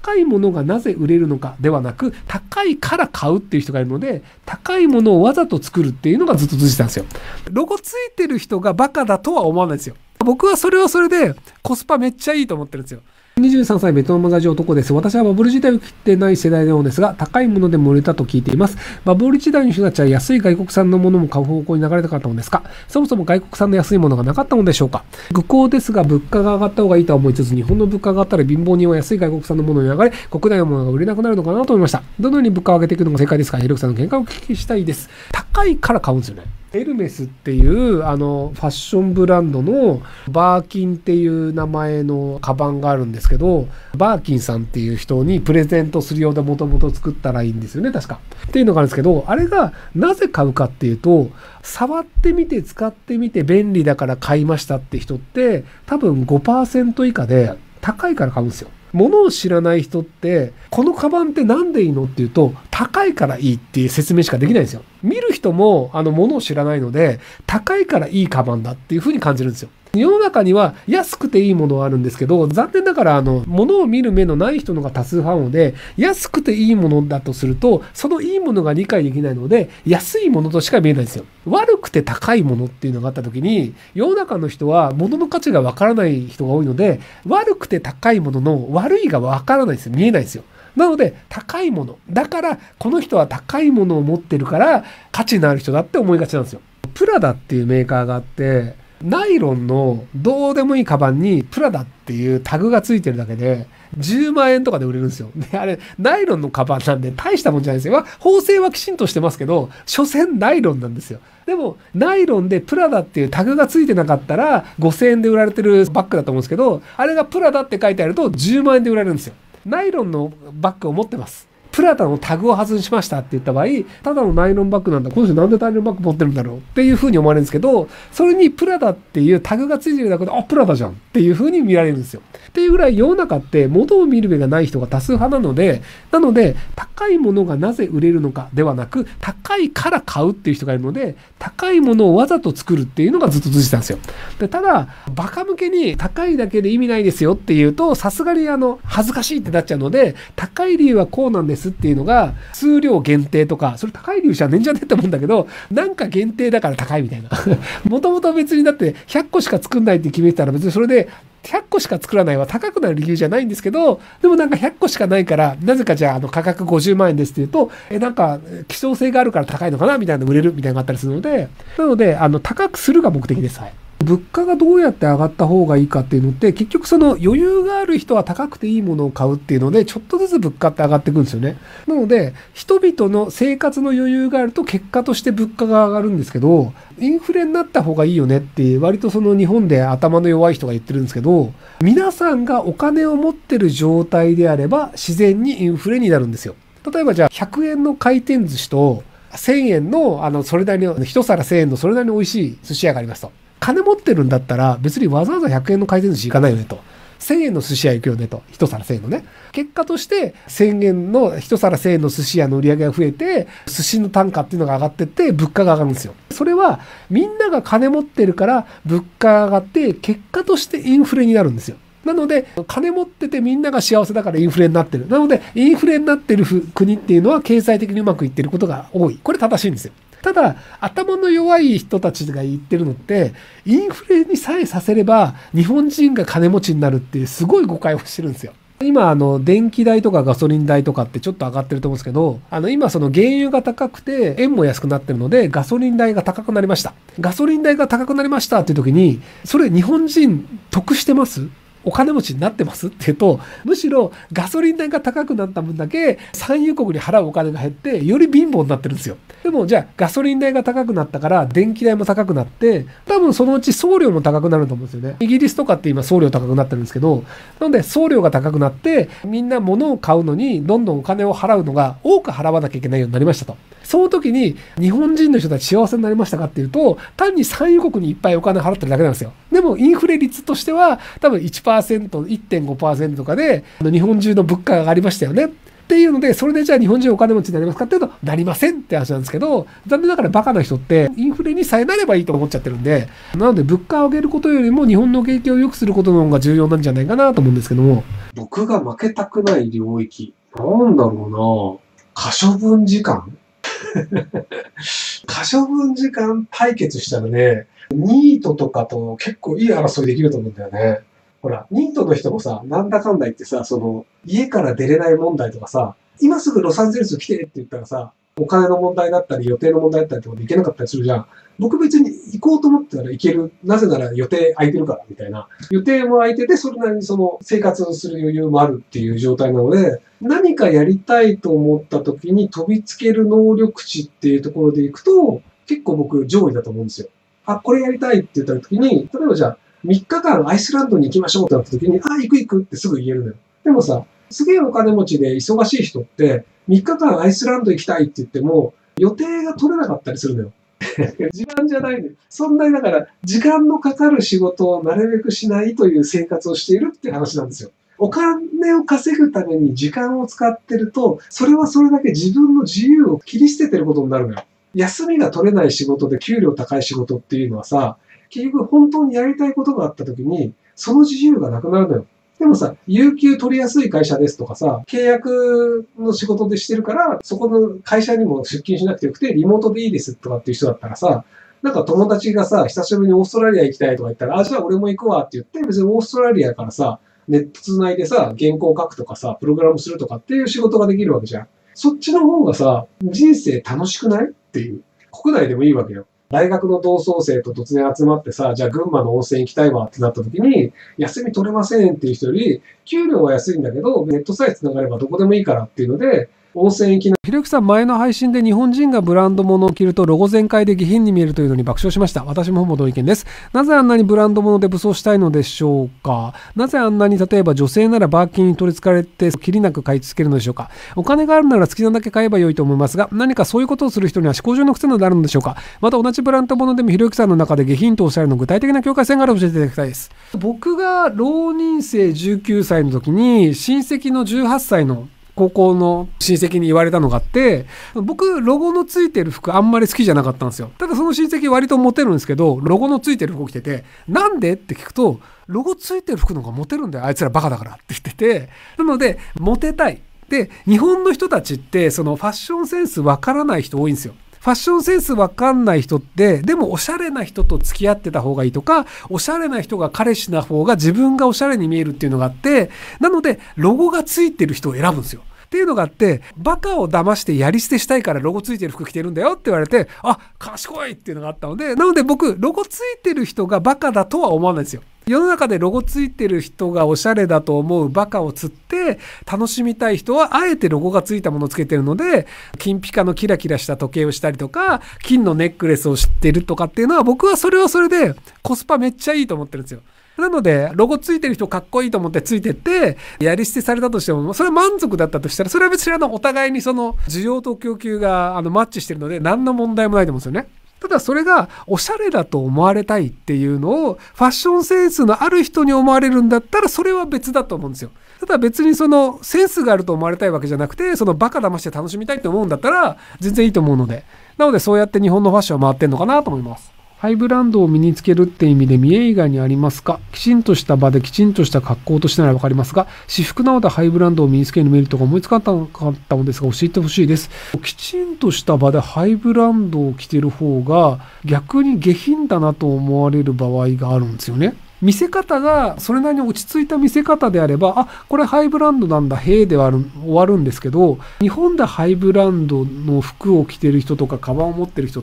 高いものがなぜ売れるのかではなく、高いから買うっていう人がいるので、高いものをわざと作るっていうのがずっと続いてたんですよ。ロゴついてる人がバカだとは思わないですよ。僕はそれはそれでコスパめっちゃいいと思ってるんですよ。23歳ベトナム在住男です。私はバブル時代を切ってない世代のようですが、高いものでも売れたと聞いています。バブル時代の人たちは安い外国産のものも買う方向に流れたかったのですか？そもそも外国産の安いものがなかったのでしょうか？愚行ですが、物価が上がった方がいいとは思いつつ、日本の物価が上がったら貧乏人は安い外国産のものに流れ、国内のものが売れなくなるのかなと思いました。どのように物価を上げていくのが正解ですか？ヘルクさんの見解をお聞きしたいです。高いから買うんですよね。エルメスっていうファッションブランドのバーキンっていう名前のカバンがあるんですけど、バーキンさんっていう人にプレゼントするようでもともと作ったらいいんですよね、確か。っていうのがあるんですけど、あれがなぜ買うかっていうと、触ってみて使ってみて便利だから買いましたって人って多分 5% 以下で高いから買うんですよ。物を知らない人って、このカバンってなんでいいのっていうと、高いからいいっていう説明しかできないんですよ。見る人も物を知らないので、高いからいいカバンだっていう風に感じるんですよ。世の中には安くていいものはあるんですけど、残念ながら物を見る目のない人のが多数派なので、安くていいものだとすると、そのいいものが理解できないので、安いものとしか見えないんですよ。悪くて高いものっていうのがあった時に、世の中の人は物の価値がわからない人が多いので、悪くて高いものの悪いがわからないんですよ。見えないんですよ。なので、高いもの。だから、この人は高いものを持ってるから、価値のある人だって思いがちなんですよ。プラダっていうメーカーがあって、ナイロンのどうでもいいカバンにプラダっていうタグがついてるだけで、10万円とかで売れるんですよ。で、あれ、ナイロンのカバンなんで大したもんじゃないですよ。縫製はきちんとしてますけど、所詮ナイロンなんですよ。でも、ナイロンでプラダっていうタグがついてなかったら、5000円で売られてるバッグだと思うんですけど、あれがプラダって書いてあると10万円で売られるんですよ。ナイロンのバッグを持ってます。プラダのタグを外しましたって言った場合、ただのナイロンバッグなんだ、この人なんでナイロンバッグ持ってるんだろうっていうふうに思われるんですけど、それにプラダっていうタグがついてるだけで、あ、プラダじゃんっていうふうに見られるんですよ。っていうぐらい世の中って物を見る目がない人が多数派なので、高いものがなぜ売れるのかではなく、高いから買うっていう人がいるので、高いものをわざと作るっていうのがずっと続いてたんですよ。で、ただ、バカ向けに高いだけで意味ないですよっていうと、さすがに恥ずかしいってなっちゃうので、高い理由はこうなんですっていうのが、数量限定とか、それ高い理由じゃねえんじゃねえって思うんだけど、なんか限定だから高いみたいな。もともと別にだって100個しか作んないって決めてたら別にそれで100個しか作らないは高くなる理由じゃないんですけど、でもなんか100個しかないから、なぜかじゃあ価格50万円ですって言うと、なんか希少性があるから高いのかなみたいなの売れるみたいなのがあったりするので、なので、高くするが目的です。はい。物価がどうやって上がった方がいいかっていうのって、結局その余裕がある人は高くていいものを買うっていうので、ちょっとずつ物価って上がっていくんですよね。なので、人々の生活の余裕があると結果として物価が上がるんですけど、インフレになった方がいいよねって割とその日本で頭の弱い人が言ってるんですけど、皆さんがお金を持ってる状態であれば自然にインフレになるんですよ。例えばじゃあ100円の回転寿司と1000円のそれなりの一皿1000円のそれなりに美味しい寿司屋がありますと。金持ってるんだったら別にわざわざ100円の回転寿司行かないよねと。1000円の寿司屋行くよねと。一皿1000円のね。結果として1000円の一皿1000円の寿司屋の売り上げが増えて、寿司の単価っていうのが上がってって、物価が上がるんですよ。それはみんなが金持ってるから物価が上がって、結果としてインフレになるんですよ。なので、金持っててみんなが幸せだからインフレになってる。なので、インフレになってる国っていうのは経済的にうまくいってることが多い。これ正しいんですよ。ただ、頭の弱い人たちが言ってるのって、インフレにさえさせれば、日本人が金持ちになるっていうすごい誤解をしてるんですよ。今、電気代とかガソリン代とかってちょっと上がってると思うんですけど、今その原油が高くて、円も安くなってるので、ガソリン代が高くなりました。ガソリン代が高くなりましたっていう時に、それ日本人得してます？お金持ちになってますって言うと、むしろガソリン代が高くなった分だけ産油国に払うお金が減って、より貧乏になってるんですよ。でもじゃあガソリン代が高くなったから電気代も高くなって、多分そのうち送料も高くなると思うんですよね。イギリスとかって今送料高くなってるんですけど、なので送料が高くなって、みんな物を買うのにどんどんお金を払うのが多く払わなきゃいけないようになりましたと。その時に日本人の人たち幸せになりましたかっていうと、単に産油国にいっぱいお金払ってるだけなんですよ。でもインフレ率としては多分1%、1.5% とかで日本中の物価が上がりましたよね。 っていうので、それでじゃあ日本人お金持ちになりますかっていうと、なりませんって話なんですけど、残念ながらバカな人ってインフレにさえなればいいと思っちゃってるんで、なので物価を上げることよりも日本の景気を良くすることの方が重要なんじゃないかなと思うんですけども。僕が負けたくない領域。なんだろうな。可処分時間可処分時間対決したらね、ニートとかと結構いい争いできると思うんだよね。ほら、ニートの人もさ、なんだかんだ言ってさ、家から出れない問題とかさ、今すぐロサンゼルス来てって言ったらさ、お金の問題だったり、予定の問題だったりとかで行けなかったりするじゃん。僕別に行こうと思ったら行ける。なぜなら予定空いてるから、みたいな。予定も空いてて、それなりに生活をする余裕もあるっていう状態なので、何かやりたいと思った時に飛びつける能力値っていうところで行くと、結構僕上位だと思うんですよ。あ、これやりたいって言った時に、例えばじゃあ、3日間アイスランドに行きましょうってなった時に、あ、行く行くってすぐ言えるのよ。でもさ、すげえお金持ちで忙しい人って、3日間アイスランド行きたいって言っても、予定が取れなかったりするのよ。時間じゃないのよ。そんなにだから、時間のかかる仕事をなるべくしないという生活をしているって話なんですよ。お金を稼ぐために時間を使ってると、それはそれだけ自分の自由を切り捨ててることになるのよ。休みが取れない仕事で給料高い仕事っていうのはさ、結局本当にやりたいことがあった時に、その自由がなくなるのよ。でもさ、有給取りやすい会社ですとかさ、契約の仕事でしてるから、そこの会社にも出勤しなくてよくて、リモートでいいですとかっていう人だったらさ、なんか友達がさ、久しぶりにオーストラリア行きたいとか言ったら、あ、じゃあ俺も行くわって言って、別にオーストラリアからさ、ネットつないでさ、原稿書くとかさ、プログラムするとかっていう仕事ができるわけじゃん。そっちの方がさ、人生楽しくないっていう。国内でもいいわけよ。大学の同窓生と突然集まってさ、じゃあ群馬の温泉行きたいわってなった時に、休み取れませんっていう人より、給料は安いんだけど、ネットさえ繋がればどこでもいいからっていうので、温泉行きな。ひろゆきさん、前の配信で日本人がブランド物を着るとロゴ全開で下品に見えるというのに爆笑しました。私もほぼ同意見です。なぜあんなにブランド物で武装したいのでしょうか。なぜあんなに例えば女性ならバーキンに取り憑かれてきりなく買い付けるのでしょうか。お金があるなら好きなだけ買えばよいと思いますが、何かそういうことをする人には思考上の癖などあるのでしょうか。また同じブランド物でもひろゆきさんの中で下品とおっしゃるの具体的な境界線があれば教えていただきたいです。僕が浪人生19歳の時に親戚の18歳の高校の親戚に言われたのがあって、僕、ロゴのついてる服あんまり好きじゃなかったんですよ。ただその親戚割とモテるんですけど、ロゴのついてる服着てて、なんでって聞くと、ロゴついてる服の方がモテるんだよ。あいつらバカだからって言ってて。なので、モテたい。で、日本の人たちって、ファッションセンスわからない人多いんですよ。ファッションセンスわかんない人って、でもおしゃれな人と付き合ってた方がいいとか、おしゃれな人が彼氏な方が自分がおしゃれに見えるっていうのがあって、なので、ロゴがついてる人を選ぶんですよ。っていうのがあって、バカを騙してやり捨てしたいからロゴついてる服着てるんだよって言われて、あ、賢いっていうのがあったので、なので僕、ロゴついてる人がバカだとは思わないですよ。世の中でロゴついてる人がおしゃれだと思うバカを釣って楽しみたい人はあえてロゴがついたものをつけてるので、金ピカのキラキラした時計をしたりとか、金のネックレスをしてるとかっていうのは僕はそれはそれでコスパめっちゃいいと思ってるんですよ。なので、ロゴついてる人かっこいいと思ってついてって、やり捨てされたとしても、それは満足だったとしたら、それは別にお互いに需要と供給がマッチしてるので、何の問題もないと思うんですよね。ただそれがおしゃれだと思われたいっていうのをファッションセンスのある人に思われるんだったらそれは別だと思うんですよ。ただ別にセンスがあると思われたいわけじゃなくて、バカ騙して楽しみたいと思うんだったら全然いいと思うので、なのでそうやって日本のファッションは回ってんのかなと思います。ハイブランドを身につけるって意味で見栄以外にありますか？きちんとした場できちんとした格好としてならわかりますが、私服なのでハイブランドを身につけるメリットが思いつかなかったのですが教えてほしいです。きちんとした場でハイブランドを着てる方が逆に下品だなと思われる場合があるんですよね。見せ方がそれなりに落ち着いた見せ方であれば、あ、これハイブランドなんだ、へえで終わるんですけど、日本でハイブランドの服を着てる人とかカバンを持ってる人って、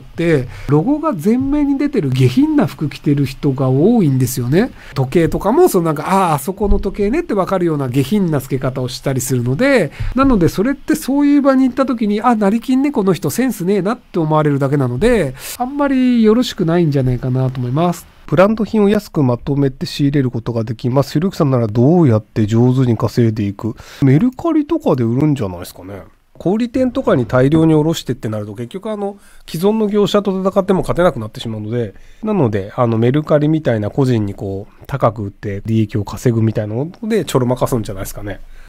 ロゴが前面に出てる下品な服着てる人が多いんですよね。時計とかも、あそこの時計ねってわかるような下品な付け方をしたりするので、なのでそれってそういう場に行った時に、あ、成金ね、この人センスねえなって思われるだけなので、あんまりよろしくないんじゃないかなと思います。ブランド品を安くまとめて仕入れることができます。ひろゆきさんならどうやって上手に稼いでいく？メルカリとかで売るんじゃないですかね。小売店とかに大量に卸してってなると結局既存の業者と戦っても勝てなくなってしまうので、なのでメルカリみたいな個人に高く売って利益を稼ぐみたいなのでちょろまかすんじゃないですかね。